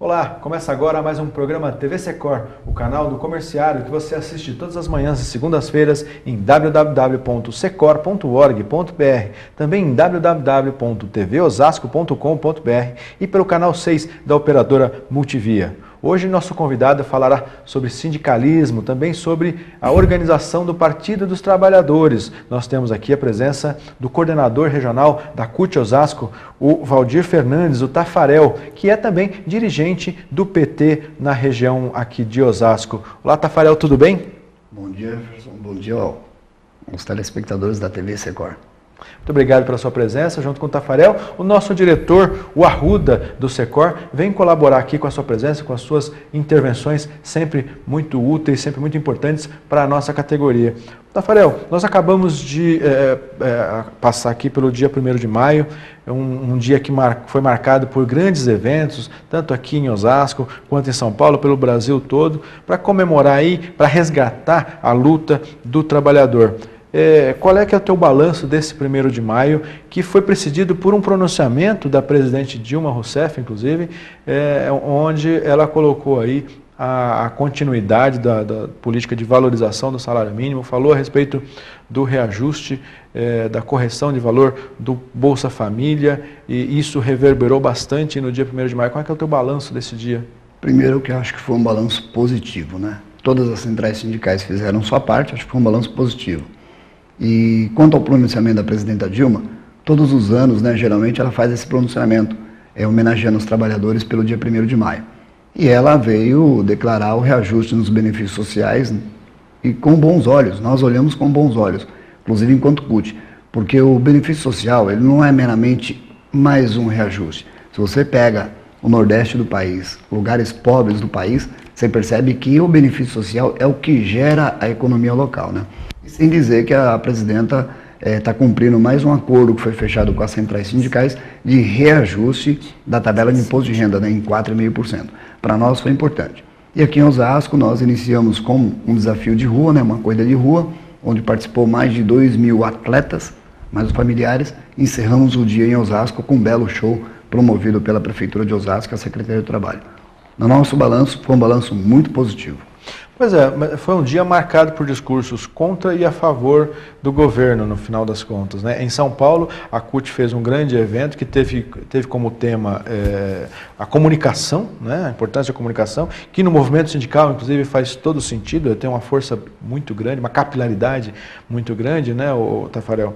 Olá, começa agora mais um programa TV Secor, o canal do comerciário que você assiste todas as manhãs e segundas-feiras em www.secor.org.br, também em www.tvosasco.com.br e pelo canal 6 da operadora Multivia. Hoje nosso convidado falará sobre sindicalismo, também sobre a organização do Partido dos Trabalhadores. Nós temos aqui a presença do coordenador regional da CUT Osasco, o Valdir Fernandes, o Tafarel, que é também dirigente do PT na região aqui de Osasco. Olá, Tafarel, tudo bem? Bom dia, Jefferson. Bom dia aos telespectadores da TV Secor. Muito obrigado pela sua presença, junto com o Tafarel. O nosso diretor, o Arruda, do Secor, vem colaborar aqui com a sua presença, com as suas intervenções, sempre muito úteis, sempre muito importantes para a nossa categoria. Tafarel, nós acabamos de passar aqui pelo dia 1º de maio, um dia que foi marcado por grandes eventos, tanto aqui em Osasco, quanto em São Paulo, pelo Brasil todo, para comemorar aí, para resgatar a luta do trabalhador. Qual é que é o teu balanço desse 1º de maio, que foi precedido por um pronunciamento da presidente Dilma Rousseff, inclusive, onde ela colocou aí a continuidade da política de valorização do salário mínimo, falou a respeito do reajuste, da correção de valor do Bolsa Família, e isso reverberou bastante no dia 1º de maio. Qual é que é o teu balanço desse dia? Primeiro, que eu acho que foi um balanço positivo, né? Todas as centrais sindicais fizeram sua parte, acho que foi um balanço positivo. E quanto ao pronunciamento da presidenta Dilma, todos os anos, né, geralmente ela faz esse pronunciamento, homenageando os trabalhadores pelo dia 1º de maio. E ela veio declarar o reajuste nos benefícios sociais e com bons olhos, nós olhamos com bons olhos, inclusive enquanto CUT, porque o benefício social ele não é meramente mais um reajuste. Se você pega o Nordeste do país, lugares pobres do país, você percebe que o benefício social é o que gera a economia local, né? E sem dizer que a presidenta está cumprindo mais um acordo que foi fechado com as centrais sindicais de reajuste da tabela de imposto de renda, né, em 4,5%. Para nós foi importante. E aqui em Osasco nós iniciamos com um desafio de rua, né, uma corrida de rua, onde participou mais de 2.000 atletas, mais os familiares. Encerramos o dia em Osasco com um belo show promovido pela Prefeitura de Osasco e a Secretaria do Trabalho. No nosso balanço, foi um balanço muito positivo. Pois é, foi um dia marcado por discursos contra e a favor do governo, no final das contas, né? Em São Paulo, a CUT fez um grande evento que teve como tema a comunicação, né? A importância da comunicação, que no movimento sindical, inclusive, faz todo sentido, tem uma força muito grande, uma capilaridade muito grande, né, o Tafarel?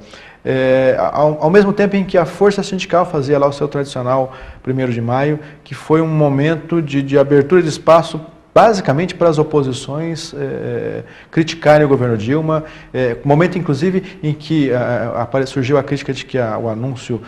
Ao mesmo tempo em que a força sindical fazia lá o seu tradicional 1º de maio, que foi um momento de abertura de espaço basicamente para as oposições criticarem o governo Dilma, momento inclusive em que surgiu a crítica de que o anúncio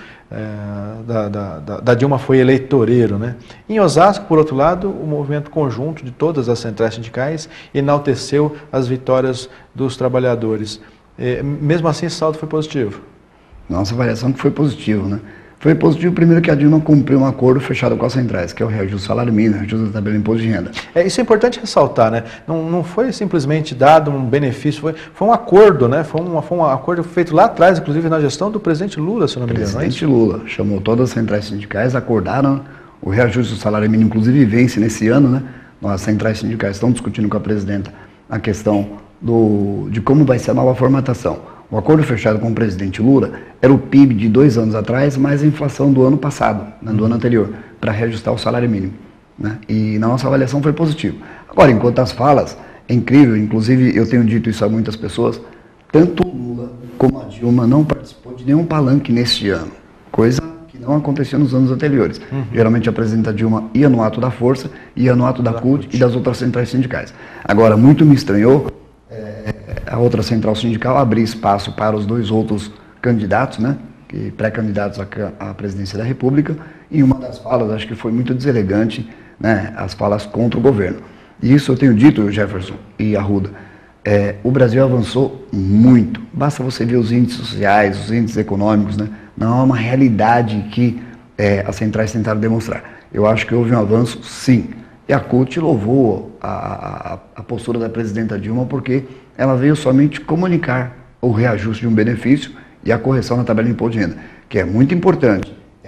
da Dilma foi eleitoreiro, né? Em Osasco, por outro lado, o movimento conjunto de todas as centrais sindicais enalteceu as vitórias dos trabalhadores. Mesmo assim, esse saldo foi positivo? Nossa avaliação que foi positivo, né? Foi positivo, primeiro, que a Dilma cumpriu um acordo fechado com as centrais, que é o reajuste do salário mínimo, o reajuste da tabela de imposto de renda. Isso é importante ressaltar, né? Não foi simplesmente dado um benefício, foi um acordo, né? Foi um acordo feito lá atrás, inclusive na gestão do presidente Lula, se não me engano. O presidente Lula chamou todas as centrais sindicais, acordaram o reajuste do salário mínimo, inclusive vence nesse ano, né? As centrais sindicais estão discutindo com a presidenta a questão de como vai ser a nova formatação. O acordo fechado com o presidente Lula era o PIB de 2 anos atrás, mais a inflação do ano passado, né, do ano anterior, para reajustar o salário mínimo, né? E na nossa avaliação foi positivo. Agora, enquanto as falas, é incrível, inclusive eu tenho dito isso a muitas pessoas, tanto o Lula como a Dilma não participou de nenhum palanque neste ano, coisa que não acontecia nos anos anteriores. Geralmente a presidenta Dilma ia no ato da Força, ia no ato da CUT e das outras centrais sindicais. Agora, muito me estranhou a outra central sindical abrir espaço para os 2 outros candidatos, né, pré-candidatos à presidência da República, e uma das falas, acho que foi muito deselegante, né, as falas contra o governo. E isso eu tenho dito, Jefferson e Arruda, o Brasil avançou muito, basta você ver os índices sociais, os índices econômicos, né, não é uma realidade que as centrais tentaram demonstrar. Eu acho que houve um avanço, sim. E a CUT louvou a postura da presidenta Dilma porque ela veio somente comunicar o reajuste de um benefício e a correção na tabela de imposto de renda, que é muito importante, é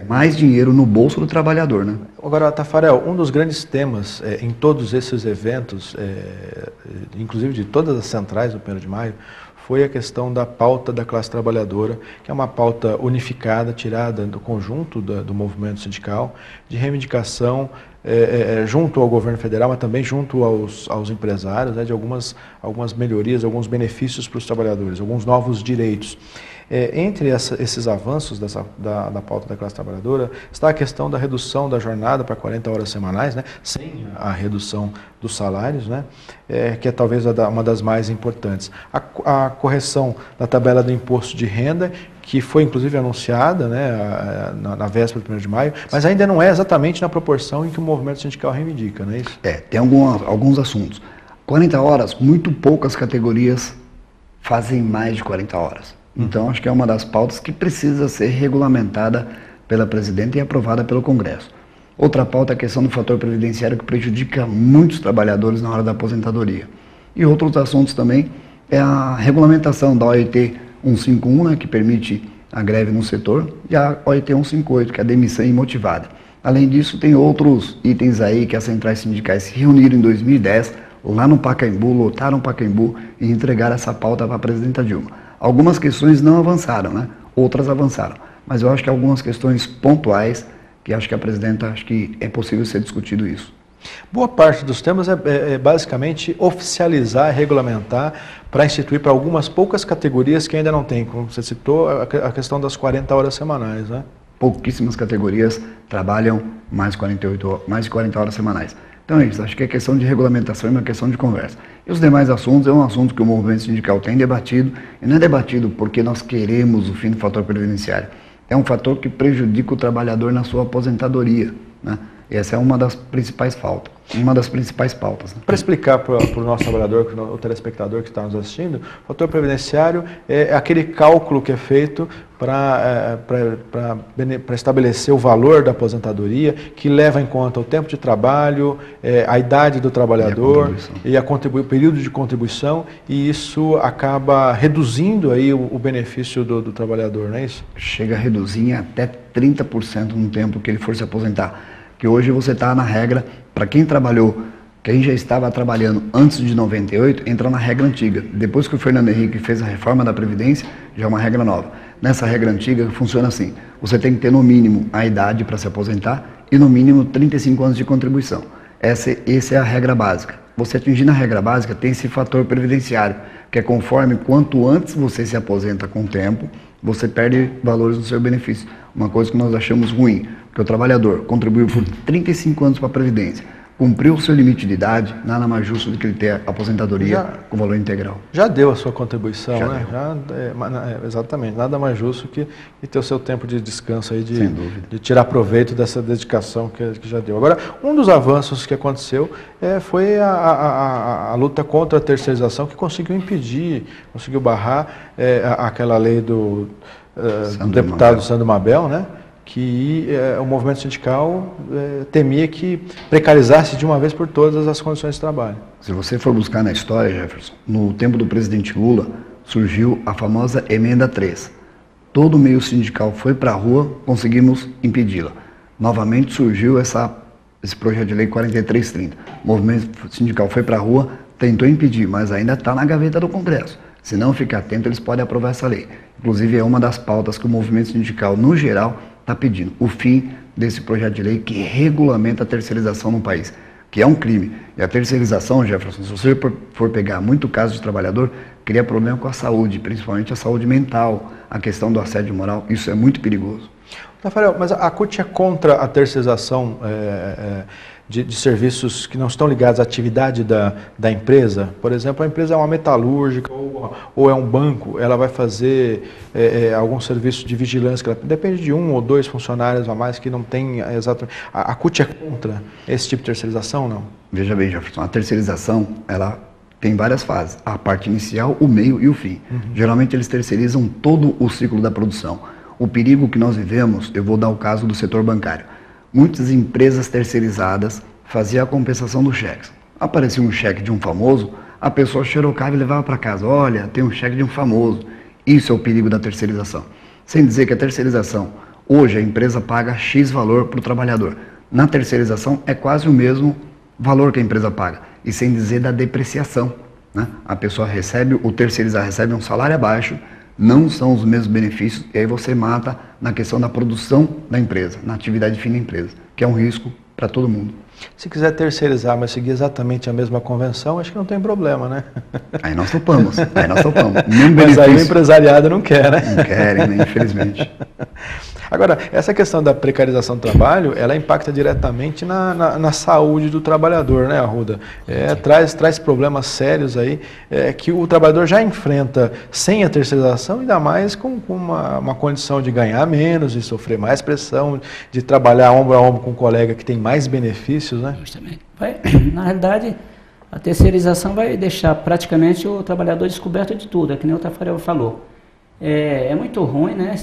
mais dinheiro no bolso do trabalhador, né? Agora, Tafarel, um dos grandes temas em todos esses eventos, inclusive de todas as centrais do 1º de maio, foi a questão da pauta da classe trabalhadora, que é uma pauta unificada, tirada do conjunto do movimento sindical, de reivindicação junto ao governo federal, mas também junto aos empresários, né, de algumas melhorias, alguns benefícios para os trabalhadores, alguns novos direitos. Entre esses avanços da pauta da classe trabalhadora está a questão da redução da jornada para 40 horas semanais, né, sem a redução dos salários, né, que é talvez uma das mais importantes. A correção da tabela do imposto de renda, que foi inclusive anunciada, né, na véspera do 1º de maio, mas ainda não é exatamente na proporção em que o movimento sindical reivindica, não é isso? Tem alguns assuntos. 40 horas, muito poucas categorias fazem mais de 40 horas. Então, acho que é uma das pautas que precisa ser regulamentada pela presidenta e aprovada pelo Congresso. Outra pauta é a questão do fator previdenciário, que prejudica muitos trabalhadores na hora da aposentadoria. E outros assuntos também é a regulamentação da OIT 151, né, que permite a greve no setor, e a OIT 158, que é a demissão imotivada. Além disso, tem outros itens aí que as centrais sindicais se reuniram em 2010, lá no Pacaembu, lotaram o Pacaembu e entregaram essa pauta para a presidenta Dilma. Algumas questões não avançaram, né? Outras avançaram. Mas eu acho que algumas questões pontuais, que acho que a presidenta, acho que é possível ser discutido isso. Boa parte dos temas é basicamente oficializar, regulamentar, para instituir para algumas poucas categorias que ainda não tem, como você citou, a questão das 40 horas semanais, né? Pouquíssimas categorias trabalham mais de 40 horas semanais. Então é isso, acho que é questão de regulamentação e uma questão de conversa. E os demais assuntos é um assunto que o movimento sindical tem debatido, e não é debatido porque nós queremos o fim do fator previdenciário. É um fator que prejudica o trabalhador na sua aposentadoria, né? E essa é uma das principais pautas. Né? Para explicar para o nosso trabalhador, o telespectador que está nos assistindo, o fator previdenciário é aquele cálculo que é feito para estabelecer o valor da aposentadoria, que leva em conta o tempo de trabalho, a idade do trabalhador e o período de contribuição, e isso acaba reduzindo aí o benefício do trabalhador, não é isso? Chega a reduzir em até 30% no tempo que ele for se aposentar. Que hoje você está na regra, para quem trabalhou, quem já estava trabalhando antes de 98, entra na regra antiga. Depois que o Fernando Henrique fez a reforma da Previdência, já é uma regra nova. Nessa regra antiga funciona assim, você tem que ter no mínimo a idade para se aposentar e no mínimo 35 anos de contribuição. Essa é a regra básica. Você atingindo a regra básica tem esse fator previdenciário, que é conforme quanto antes você se aposenta com o tempo, você perde valores no seu benefício. Uma coisa que nós achamos ruim, porque o trabalhador contribuiu por 35 anos para a Previdência, cumpriu o seu limite de idade, nada mais justo do que ele ter aposentadoria com valor integral. Já deu a sua contribuição, já né? Exatamente, nada mais justo que ter o seu tempo de descanso aí, de tirar proveito dessa dedicação que já deu. Agora, um dos avanços que aconteceu foi a luta contra a terceirização, que conseguiu impedir, conseguiu barrar aquela lei do deputado Sandro Mabel, né? Que o movimento sindical temia que precarizasse de uma vez por todas as condições de trabalho. Se você for buscar na história, Jefferson, no tempo do presidente Lula, surgiu a famosa Emenda 3. Todo o meio sindical foi para a rua, conseguimos impedi-la. Novamente surgiu esse projeto de lei 4330. O movimento sindical foi para a rua, tentou impedir, mas ainda está na gaveta do Congresso. Se não ficar atento, eles podem aprovar essa lei. Inclusive, é uma das pautas que o movimento sindical, no geral, está pedindo. O fim desse projeto de lei que regulamenta a terceirização no país, que é um crime. E a terceirização, Jefferson, se você for pegar muito caso de trabalhador, cria problema com a saúde, principalmente a saúde mental, a questão do assédio moral. Isso é muito perigoso. Tafarel, mas a CUT é contra a terceirização de serviços que não estão ligados à atividade da empresa? Por exemplo, a empresa é uma metalúrgica ou é um banco, ela vai fazer algum serviço de vigilância, que ela depende de 1 ou 2 funcionários a mais que não tem exatamente... A CUT é contra esse tipo de terceirização, não? Veja bem, Jefferson, a terceirização, ela tem várias fases, a parte inicial, o meio e o fim. Geralmente eles terceirizam todo o ciclo da produção. O perigo que nós vivemos, eu vou dar o caso do setor bancário. Muitas empresas terceirizadas faziam a compensação dos cheques. Aparecia um cheque de um famoso, a pessoa xerocava e levava para casa. Olha, tem um cheque de um famoso. Isso é o perigo da terceirização. Sem dizer que a terceirização, Hoje a empresa paga X valor para o trabalhador. Na terceirização é quase o mesmo valor que a empresa paga, e sem dizer da depreciação, né? A pessoa recebe, o terceirizar recebe um salário abaixo, não são os mesmos benefícios, e aí você mata na questão da produção da empresa, na atividade fim da empresa, que é um risco para todo mundo. Se quiser terceirizar, mas seguir exatamente a mesma convenção, acho que não tem problema, né? Aí nós topamos. Mas aí o empresariado não quer, né? Não querem, né? Infelizmente. Agora, essa questão da precarização do trabalho, ela impacta diretamente na saúde do trabalhador, né, Arruda? Traz problemas sérios aí, que o trabalhador já enfrenta sem a terceirização, ainda mais com uma condição de ganhar menos, de sofrer mais pressão, de trabalhar ombro a ombro com um colega que tem mais benefícios, né? Justamente. Na realidade, a terceirização vai deixar praticamente o trabalhador descoberto de tudo, é que nem o Tafarel falou. É muito ruim, né?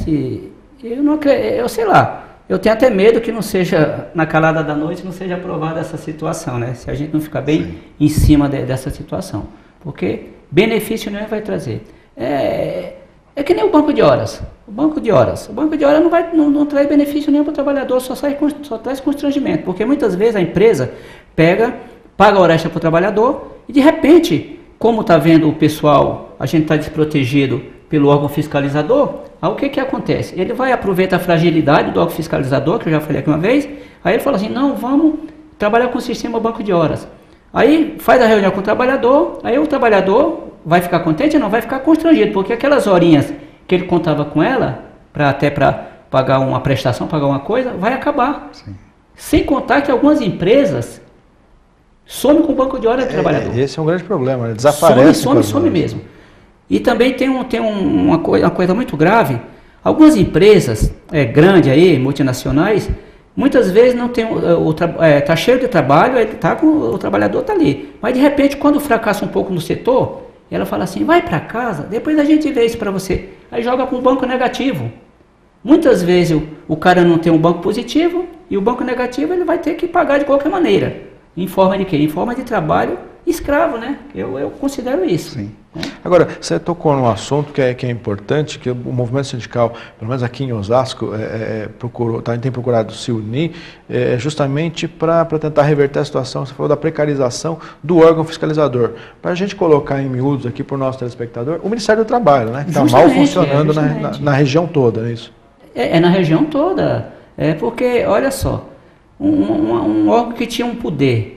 Eu sei lá, eu tenho até medo que não seja, na calada da noite, não seja aprovada essa situação, né? Se a gente não ficar bem em cima dessa situação. Porque benefício nenhum vai trazer. É que nem o banco de horas. O banco de horas não traz benefício nenhum para o trabalhador, só traz constrangimento. Porque muitas vezes a empresa paga a hora extra para o trabalhador e de repente, como está vendo o pessoal, a gente está desprotegido pelo órgão fiscalizador, aí o que acontece? Ele vai aproveitar a fragilidade do órgão fiscalizador, que eu já falei aqui uma vez, aí ele fala assim, não, vamos trabalhar com o sistema banco de horas. Aí faz a reunião com o trabalhador, aí o trabalhador vai ficar contente? Não, vai ficar constrangido, porque aquelas horinhas que ele contava com ela, até para pagar uma prestação, pagar uma coisa, vai acabar. Sim. Sem contar que algumas empresas somem com o banco de horas do trabalhador. Esse é um grande problema, né? Desaparece. Some mesmo. E também tem uma coisa muito grave. Algumas empresas grandes aí, multinacionais, muitas vezes não tem tá cheio de trabalho, o trabalhador está ali. Mas de repente, quando fracassa um pouco no setor, ela fala assim, vai para casa, depois a gente vê isso para você. Aí joga para um banco negativo. Muitas vezes o cara não tem um banco positivo e o banco negativo ele vai ter que pagar de qualquer maneira. Em forma de quê? Em forma de trabalho escravo, né? Eu considero isso. Sim. Né? Agora, você tocou num assunto que é importante, que o movimento sindical, pelo menos aqui em Osasco, tem procurado se unir justamente para tentar reverter a situação. Você falou da precarização do órgão fiscalizador. Para a gente colocar em miúdos aqui para o nosso telespectador, o Ministério do Trabalho, né? Que está mal funcionando na região toda, não é isso? Na região toda. Porque, olha só, um órgão que tinha um poder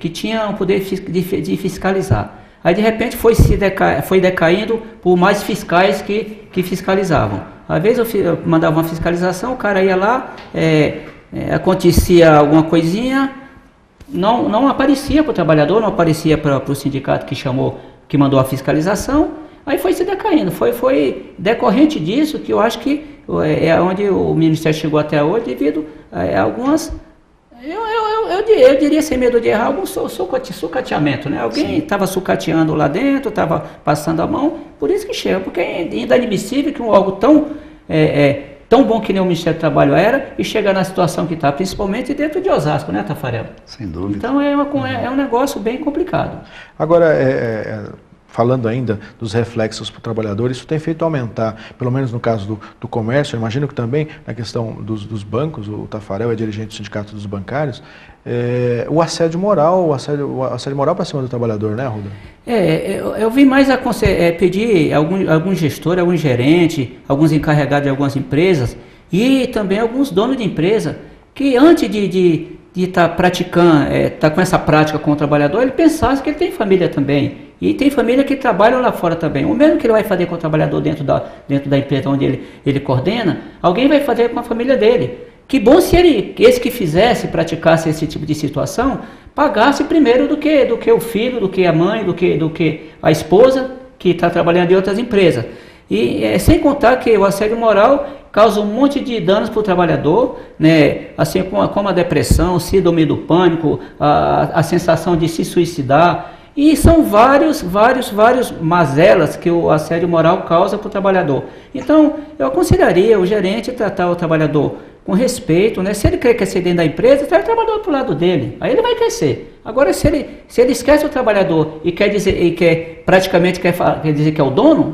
de fiscalizar. Aí de repente foi decaindo por mais fiscais que fiscalizavam. Às vezes eu mandava uma fiscalização, o cara ia lá, acontecia alguma coisinha, não aparecia para o trabalhador, não aparecia para o sindicato que mandou a fiscalização, aí foi se decaindo. Foi decorrente disso que eu acho que é onde o Ministério chegou até hoje, devido a algumas... Eu diria, sem medo de errar, algum sucateamento, né? Alguém estava sucateando lá dentro, estava passando a mão, por isso que chega, porque é inadmissível que um órgão tão bom que nem o Ministério do Trabalho era, e chega na situação que está, principalmente dentro de Osasco, né, Tafarel? Sem dúvida. Então é um negócio bem complicado. Agora, falando ainda dos reflexos para o trabalhador, isso tem feito aumentar, pelo menos no caso do comércio, eu imagino que também na questão dos bancos, o Tafarel é dirigente do Sindicato dos Bancários, o assédio moral para cima do trabalhador, né, Arruda? Eu vi mais pedir algum gestor, algum gerente, alguns encarregados de algumas empresas e também alguns donos de empresa que antes de estar praticando, tá com essa prática com o trabalhador, ele pensasse que ele tem família também. E tem família que trabalham lá fora também. O mesmo que ele vai fazer com o trabalhador dentro da empresa onde ele coordena, alguém vai fazer com a família dele. Que bom se esse que praticasse esse tipo de situação, pagasse primeiro do que o filho, do que a mãe, do que a esposa que está trabalhando em outras empresas. E sem contar que o assédio moral causa um monte de danos para o trabalhador, né? Assim como a depressão, síndrome do pânico, a sensação de se suicidar. E são vários mazelas que o assédio moral causa para o trabalhador. Então, eu aconselharia o gerente tratar o trabalhador com respeito, né? Se ele quer crescer dentro da empresa, traz o trabalhador para o lado dele, aí ele vai crescer. Agora, se ele esquece o trabalhador e praticamente quer dizer que é o dono, aí ele nunca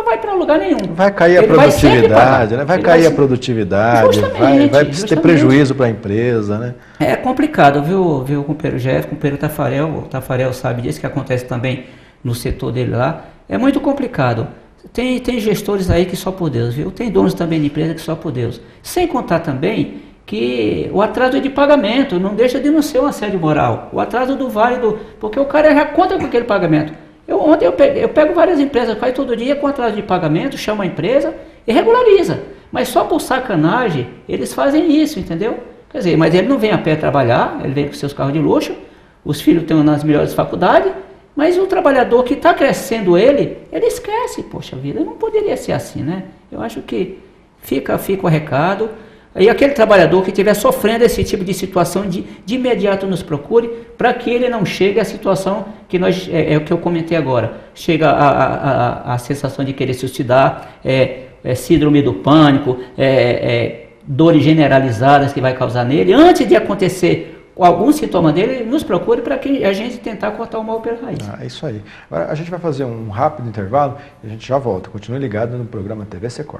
não vai para lugar nenhum. Vai cair a produtividade, né? Vai cair a produtividade, vai ter prejuízo para a empresa, né? É complicado, viu, o companheiro Jeff, o companheiro Tafarel, o Tafarel sabe disso, que acontece também no setor dele lá. É muito complicado. Tem gestores aí que só por Deus, viu? Tem donos também de empresa que só por Deus. Sem contar também que o atraso de pagamento não deixa de não ser um assédio moral. O atraso do válido, porque o cara já conta com aquele pagamento. Ontem eu pego várias empresas, faz todo dia com atraso de pagamento, chama a empresa e regulariza. Mas só por sacanagem eles fazem isso, entendeu? Quer dizer, mas ele não vem a pé trabalhar, ele vem com seus carros de luxo, os filhos estão nas melhores faculdades, mas o trabalhador que está crescendo ele esquece, poxa vida, não poderia ser assim, né? Eu acho que fica o recado. E aquele trabalhador que estiver sofrendo esse tipo de situação, de imediato nos procure, para que ele não chegue à situação que é o que eu comentei agora. Chega a sensação de querer suicidar, síndrome do pânico, dores generalizadas que vai causar nele. Antes de acontecer algum sintoma dele, nos procure para que a gente tentar cortar o mal pela raiz. É isso aí. Agora a gente vai fazer um rápido intervalo e a gente já volta. Continue ligado no programa TV Secor.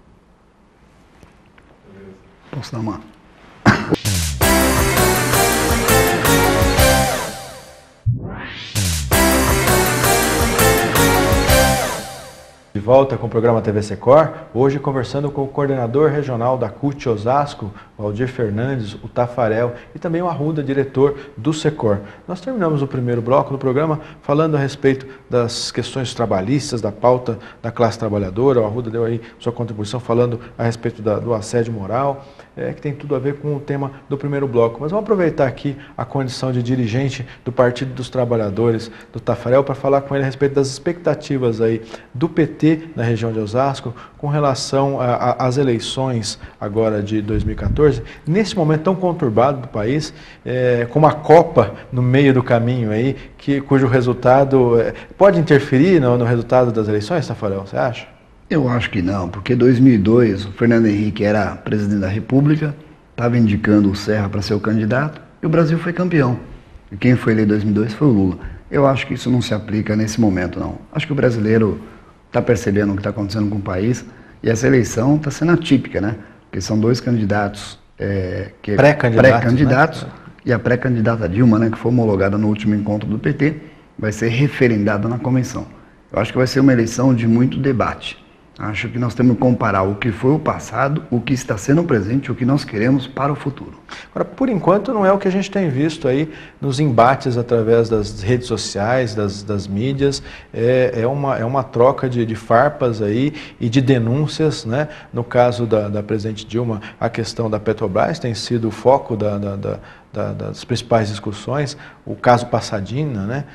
Posso dar uma? De volta com o programa TV Secor, hoje conversando com o coordenador regional da CUT Osasco, Valdir Fernandes, o Tafarel, e também o Arruda, diretor do Secor. Nós terminamos o primeiro bloco do programa falando a respeito das questões trabalhistas, da pauta da classe trabalhadora. O Arruda deu aí sua contribuição falando a respeito do assédio moral, que tem tudo a ver com o tema do primeiro bloco. Mas vamos aproveitar aqui a condição de dirigente do Partido dos Trabalhadores, do Tafarel, para falar com ele a respeito das expectativas aí do PT na região de Osasco com relação às eleições agora de 2014, nesse momento tão conturbado do país, com uma Copa no meio do caminho aí, cujo resultado pode interferir no resultado das eleições, Tafarel, você acha? Eu acho que não, porque em 2002 o Fernando Henrique era presidente da República, estava indicando o Serra para ser o candidato e o Brasil foi campeão. E quem foi eleito em 2002 foi o Lula. Eu acho que isso não se aplica nesse momento, não. Acho que o brasileiro está percebendo o que está acontecendo com o país e essa eleição está sendo atípica, né? Porque são dois candidatos pré-candidatos, né? E a pré-candidata Dilma, né, que foi homologada no último encontro do PT, vai ser referendada na convenção. Eu acho que vai ser uma eleição de muito debate. Acho que nós temos que comparar o que foi o passado, o que está sendo presente, o que nós queremos para o futuro. Agora, por enquanto, não é o que a gente tem visto aí nos embates através das redes sociais, das mídias. É uma troca de farpas aí e de denúncias, né? No caso da presidente Dilma, a questão da Petrobras tem sido o foco das principais discussões, o caso Passadina, né?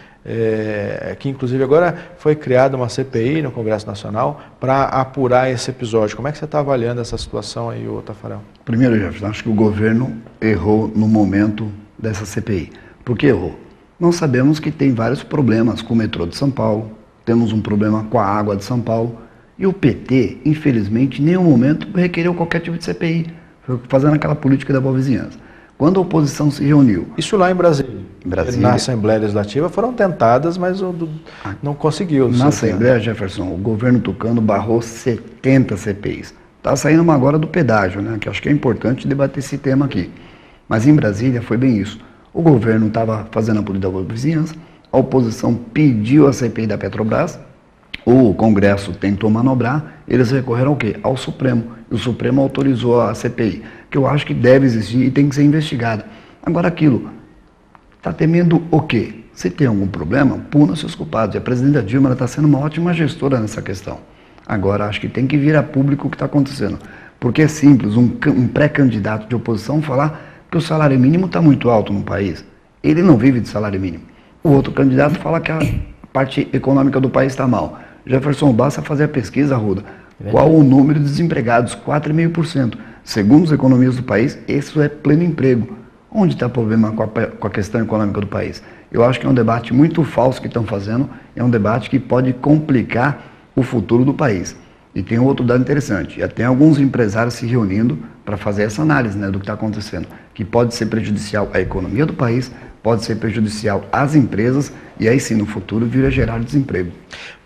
Que inclusive agora foi criada uma CPI no Congresso Nacional para apurar esse episódio. Como é que você está avaliando essa situação aí, Tafarel? Primeiro, Jefferson, acho que o governo errou no momento dessa CPI. Por que errou? Nós sabemos que tem vários problemas com o metrô de São Paulo, temos um problema com a água de São Paulo, e o PT, infelizmente, em nenhum momento requereu qualquer tipo de CPI, foi fazendo aquela política da boa vizinhança. Quando a oposição se reuniu... Isso lá em Brasília. Na Assembleia Legislativa foram tentadas, mas não conseguiu. Na Assembleia, Jefferson, o governo tucano barrou 70 CPIs. Está saindo uma agora do pedágio, né? Que acho que é importante debater esse tema aqui. Mas em Brasília foi bem isso. O governo estava fazendo a política da boa vizinhança, a oposição pediu a CPI da Petrobras, o Congresso tentou manobrar, eles recorreram ao quê? Ao Supremo. E o Supremo autorizou a CPI, que eu acho que deve existir e tem que ser investigada. Agora aquilo, está temendo o quê? Se tem algum problema, puna seus culpados. E a presidenta Dilma está sendo uma ótima gestora nessa questão. Agora, acho que tem que vir a público o que está acontecendo. Porque é simples, um pré-candidato de oposição falar que o salário mínimo está muito alto no país. Ele não vive de salário mínimo. O outro candidato fala que a parte econômica do país está mal. Jefferson, basta fazer a pesquisa, Arruda. Qual o número de desempregados? 4,5%. Segundo os economistas do país, isso é pleno emprego. Onde está o problema com a questão econômica do país? Eu acho que é um debate muito falso que estão fazendo, é um debate que pode complicar o futuro do país. E tem outro dado interessante, já tem alguns empresários se reunindo para fazer essa análise, né, do que está acontecendo, que pode ser prejudicial à economia do país, pode ser prejudicial às empresas e aí sim no futuro vir a gerar desemprego.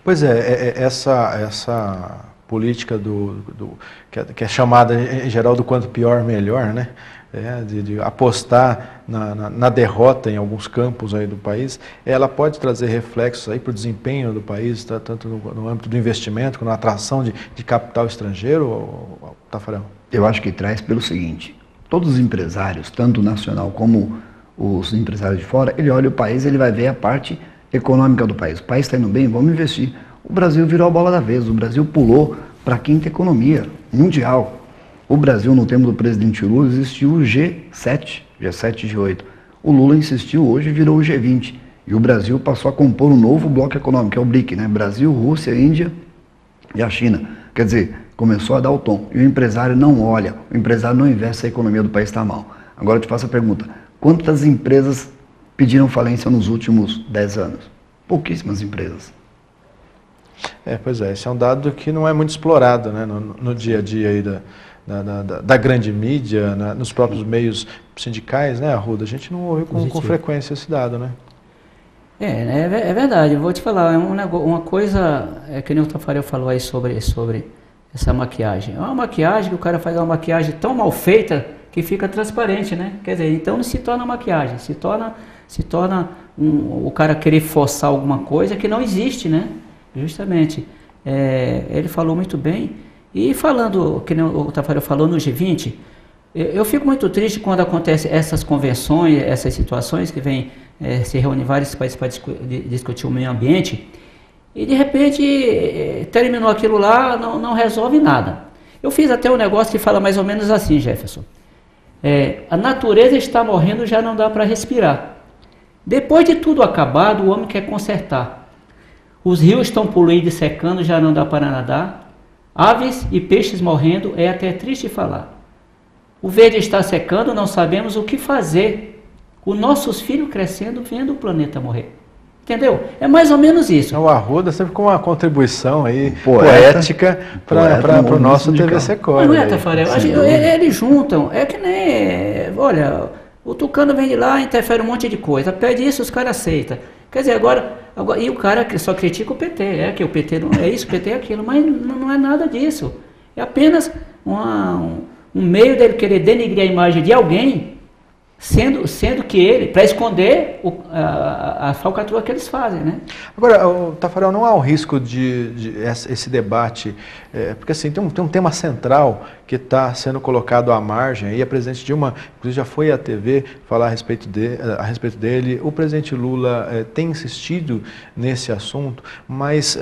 Pois é, essa política que é chamada em geral do quanto pior, melhor, né? De apostar na derrota em alguns campos aí do país, ela pode trazer reflexos aí para o desempenho do país, tanto no âmbito do investimento, como na atração de capital estrangeiro, Tafarel? Eu acho que traz pelo seguinte: todos os empresários, tanto nacional como os empresários de fora, ele olha o país, ele vai ver a parte econômica do país. O país está indo bem, vamos investir. O Brasil virou a bola da vez, o Brasil pulou para a quinta economia mundial. O Brasil, no tempo do presidente Lula, existiu o G7, G7 e G8. O Lula insistiu, hoje virou o G20. E o Brasil passou a compor um novo bloco econômico, que é o BRIC, né? Brasil, Rússia, Índia e a China. Quer dizer, começou a dar o tom. E o empresário não olha, o empresário não investe, a economia do país está mal. Agora eu te faço a pergunta: quantas empresas pediram falência nos últimos 10 anos? Pouquíssimas empresas. Pois é, esse é um dado que não é muito explorado, né, no dia a dia aí da grande mídia, nos próprios meios sindicais, né, Arruda? A gente não ouve com frequência esse dado, né? É verdade, eu vou te falar, uma coisa, que nem o Tafarel falou aí sobre essa maquiagem. É uma maquiagem que o cara faz uma maquiagem tão mal feita que fica transparente, né? Quer dizer, então não se torna maquiagem, se torna o cara querer forçar alguma coisa que não existe, né? Justamente. Ele falou muito bem. E falando, que nem o Tafarel falou no G20, eu fico muito triste quando acontecem essas convenções, essas situações que vem se reúnem vários países para discutir o meio ambiente, e de repente terminou aquilo lá, não resolve nada. Eu fiz até um negócio que fala mais ou menos assim, Jefferson. A natureza está morrendo, já não dá para respirar. Depois de tudo acabado, o homem quer consertar. Os rios estão poluídos e secando, já não dá para nadar. Aves e peixes morrendo, é até triste falar. O verde está secando, não sabemos o que fazer. Os nossos filhos crescendo, vendo o planeta morrer. Entendeu? É mais ou menos isso. O Arruda sempre com uma contribuição aí poética para o nosso TV Secor. Não é, Tafarel? Eles juntam, é que nem, olha, o tucano vem de lá, interfere um monte de coisa, pede isso, os caras aceitam. Quer dizer, agora, e o cara que só critica o PT, que o PT não é isso, o PT é aquilo, mas não é nada disso. É apenas um meio dele querer denegrir a imagem de alguém, sendo que ele, para esconder a falcatrua que eles fazem, né? Agora, Tafarel, não há o risco esse debate, porque assim, tem um tema central que está sendo colocado à margem, aí a presidente Dilma, inclusive, já foi à TV falar a respeito dele, o presidente Lula tem insistido nesse assunto, mas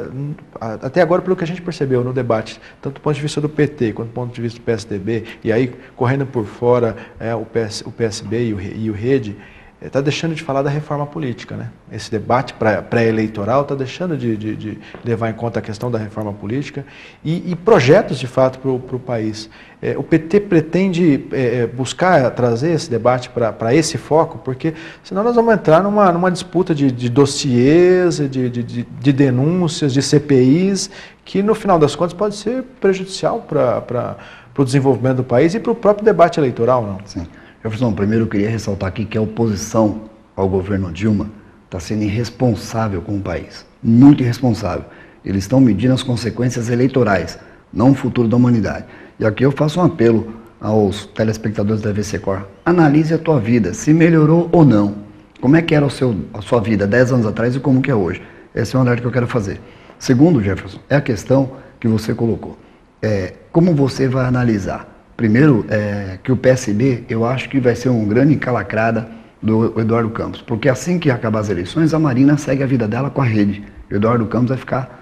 até agora, pelo que a gente percebeu no debate, tanto do ponto de vista do PT, quanto do ponto de vista do PSDB, e aí correndo por fora o PSB e o Rede, está deixando de falar da reforma política, né? Esse debate pré-eleitoral está deixando de levar em conta a questão da reforma política e projetos, de fato, para o país. O PT pretende buscar trazer esse debate para esse foco, porque senão nós vamos entrar numa disputa de dossiês, de denúncias, de CPIs, que no final das contas pode ser prejudicial para o desenvolvimento do país e para o próprio debate eleitoral, não? Sim. Jefferson, primeiro eu queria ressaltar aqui que a oposição ao governo Dilma está sendo irresponsável com o país, muito irresponsável. Eles estão medindo as consequências eleitorais, não o futuro da humanidade. E aqui eu faço um apelo aos telespectadores da TV Secor: analise a tua vida, se melhorou ou não. Como é que era a sua vida 10 anos atrás e como que é hoje? Esse é um alerta que eu quero fazer. Segundo, Jefferson, é a questão que você colocou. Como você vai analisar? Primeiro, que o PSB, eu acho que vai ser um grande encalacrada do Eduardo Campos, porque assim que acabar as eleições, a Marina segue a vida dela com a Rede. O Eduardo Campos vai ficar,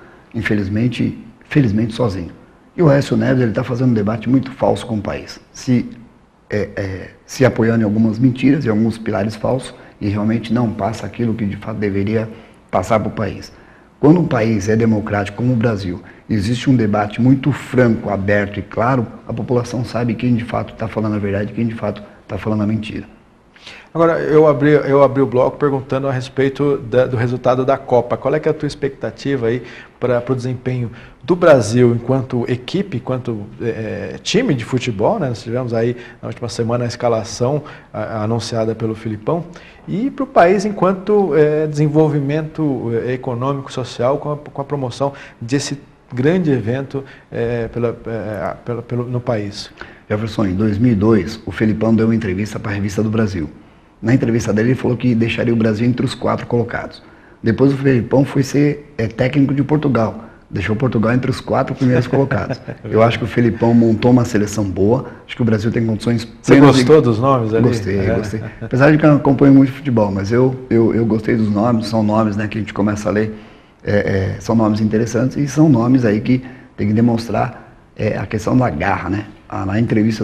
felizmente, sozinho. E o Aécio Neves, ele está fazendo um debate muito falso com o país, se apoiando em algumas mentiras e alguns pilares falsos, e realmente não passa aquilo que de fato deveria passar para o país. Quando um país é democrático como o Brasil, existe um debate muito franco, aberto e claro, a população sabe quem de fato está falando a verdade e quem de fato está falando a mentira. Agora, eu abri o bloco perguntando a respeito do resultado da Copa. Qual é que é a tua expectativa aí para o desempenho do Brasil enquanto equipe, enquanto time de futebol, né? Nós tivemos aí na última semana a escalação anunciada pelo Filipão, e para o país enquanto desenvolvimento econômico, social, com a promoção desse grande evento no país. Jefferson, em 2002, o Felipão deu uma entrevista para a Revista do Brasil. Na entrevista dele, ele falou que deixaria o Brasil entre os 4 colocados. Depois o Felipão foi ser técnico de Portugal. Deixou Portugal entre os 4 primeiros colocados. Eu acho que o Felipão montou uma seleção boa. Acho que o Brasil tem condições... Você gostou dos nomes ali? Gostei. Apesar de que eu não acompanho muito futebol, mas eu gostei dos nomes. São nomes, né, que a gente começa a ler. São nomes interessantes e são nomes aí que tem que demonstrar a questão da garra, né? Na entrevista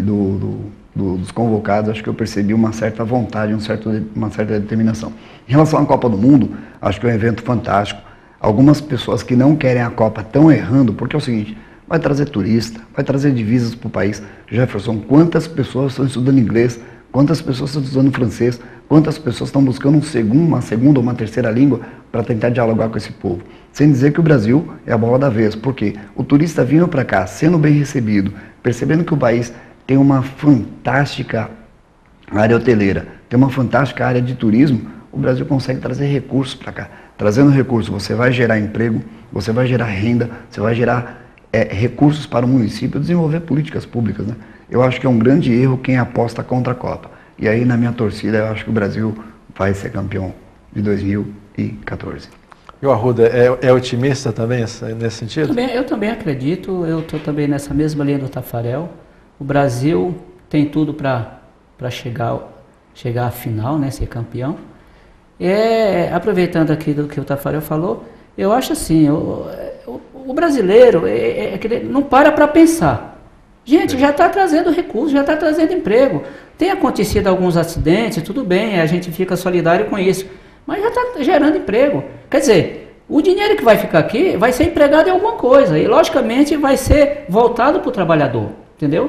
dos convocados, acho que eu percebi uma certa vontade, uma certa determinação. Em relação à Copa do Mundo, acho que é um evento fantástico. Algumas pessoas que não querem a Copa estão errando, porque é o seguinte, vai trazer turista, vai trazer divisas para o país. Jefferson, quantas pessoas estão estudando inglês, quantas pessoas estão estudando francês, quantas pessoas estão buscando uma segunda ou uma terceira língua para tentar dialogar com esse povo. Sem dizer que o Brasil é a bola da vez, porque o turista vindo para cá, sendo bem recebido, percebendo que o país tem uma fantástica área hoteleira, tem uma fantástica área de turismo, o Brasil consegue trazer recursos para cá. Trazendo recursos, você vai gerar emprego, você vai gerar renda, você vai gerar recursos para o município, desenvolver políticas públicas, né? Eu acho que é um grande erro quem aposta contra a Copa. E aí, na minha torcida, eu acho que o Brasil vai ser campeão de 2014. E o Arruda é otimista também nesse sentido? Eu também acredito, eu estou também nessa mesma linha do Tafarel. O Brasil tem tudo para chegar à final, né, ser campeão. Aproveitando aqui do que o Tafarel falou, eu acho assim, o brasileiro não para pensar. Gente, já está trazendo recursos, já está trazendo emprego. Tem acontecido alguns acidentes, tudo bem, a gente fica solidário com isso, mas já está gerando emprego. Quer dizer, o dinheiro que vai ficar aqui vai ser empregado em alguma coisa e, logicamente, vai ser voltado para o trabalhador, entendeu?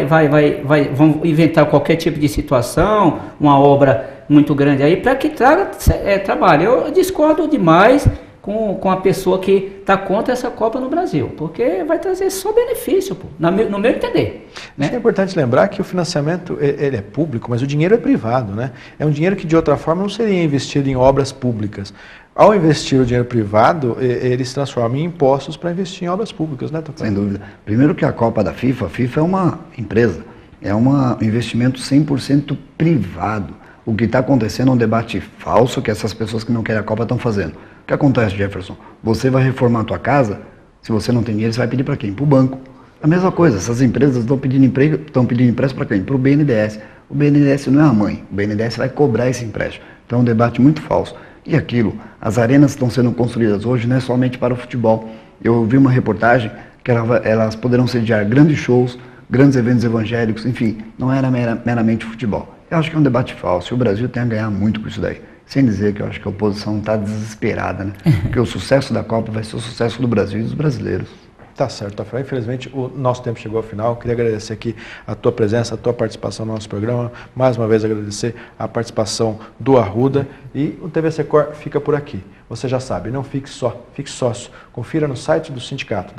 Vão inventar qualquer tipo de situação, uma obra muito grande aí, para que traga trabalho. Eu discordo demais com a pessoa que está contra essa Copa no Brasil, porque vai trazer só benefício, pô, no meu entender. Né? É importante lembrar que o financiamento ele é público, mas o dinheiro é privado, né? É um dinheiro que de outra forma não seria investido em obras públicas. Ao investir o dinheiro privado, ele se transforma em impostos para investir em obras públicas, né, Tofão? Sem dúvida. Primeiro que a Copa da FIFA, a FIFA é uma empresa, é um investimento 100% privado. O que está acontecendo é um debate falso que essas pessoas que não querem a Copa estão fazendo. O que acontece, Jefferson? Você vai reformar a tua casa, se você não tem dinheiro, você vai pedir para quem? Para o banco. A mesma coisa, essas empresas estão pedindo empréstimo para quem? Para o BNDES. O BNDES não é a mãe, o BNDES vai cobrar esse empréstimo. Então é um debate muito falso. E aquilo, as arenas estão sendo construídas hoje não é somente para o futebol. Eu vi uma reportagem que elas poderão sediar grandes shows, grandes eventos evangélicos, enfim, não era meramente futebol. Eu acho que é um debate falso e o Brasil tem a ganhar muito com isso daí. Sem dizer que eu acho que a oposição está desesperada, né? Porque o sucesso da Copa vai ser o sucesso do Brasil e dos brasileiros. Tá certo, Tafarel. Infelizmente, o nosso tempo chegou ao final. Queria agradecer aqui a tua presença, a tua participação no nosso programa. Mais uma vez, agradecer a participação do Arruda. E o TV Secor fica por aqui. Você já sabe, não fique só, fique sócio. Confira no site do sindicato,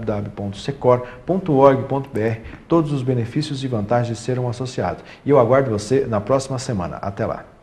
www.secor.org.br, todos os benefícios e vantagens de ser um associado. E eu aguardo você na próxima semana. Até lá.